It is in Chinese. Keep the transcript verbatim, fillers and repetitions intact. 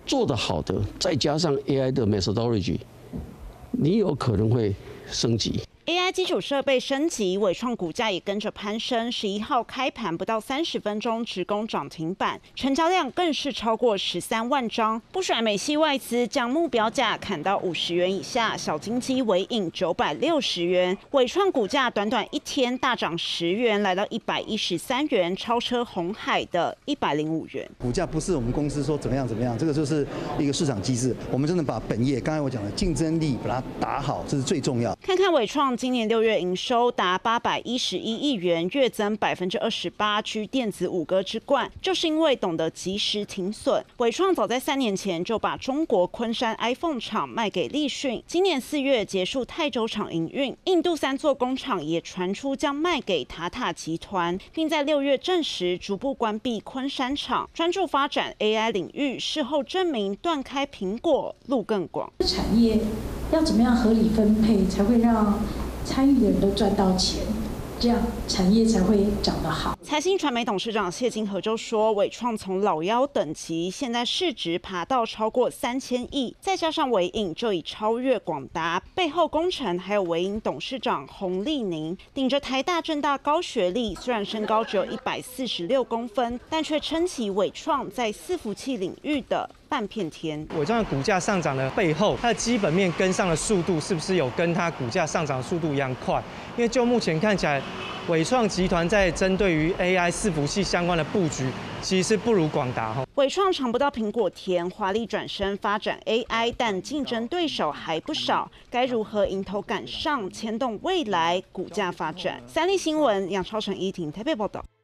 做得好的，再加上 A I 的 methodology， 你有可能会升级。 A I 基础设备升级，伟创股价也跟着攀升。十一号开盘不到三十分钟，直攻涨停板，成交量更是超过十三万张。不甩美系外资将目标价砍到五十元以下，小金鸡微影九百六十元。伟创股价短短一天大涨十元，来到一百一十三元，超车鸿海的一百零五元。 股价不是我们公司说怎么样怎么样，这个就是一个市场机制。我们真的把本业，刚才我讲的竞争力把它打好，这是最重要。 看看伟创。 今年六月营收达八百一十一亿元，月增百分之二十八，居电子五哥之冠，就是因为懂得及时停损。伟创早在三年前就把中国昆山 iPhone 厂卖给立讯，今年四月结束泰州厂营运，印度三座工厂也传出将卖给塔塔集团，并在六月证实逐步关闭昆山厂，专注发展 A I 领域。事后证明断开苹果路更广。 产业要怎么样合理分配，才会让 参与的人都赚到钱，这样产业才会长得好。 财新传媒董事长谢金河就说，伟创从老幺等级，现在市值爬到超过三千亿，再加上伟影就已超越广达，背后功臣还有伟影董事长洪立宁，顶着台大、政大高学历，虽然身高只有一百四十六公分，但却撑起伟创在伺服器领域的 半片天。 伟创的股价上涨的背后，它的基本面跟上的速度是不是有跟它股价上涨的速度一样快？因为就目前看起来，伟创集团在针对于 A I 伺服器相关的布局，其实是不如广达哈。 伟创尝不到苹果甜，华丽转身发展 A I， 但竞争对手还不少，该如何迎头赶上，牵动未来股价发展？三立新闻杨超成、依婷台北报道。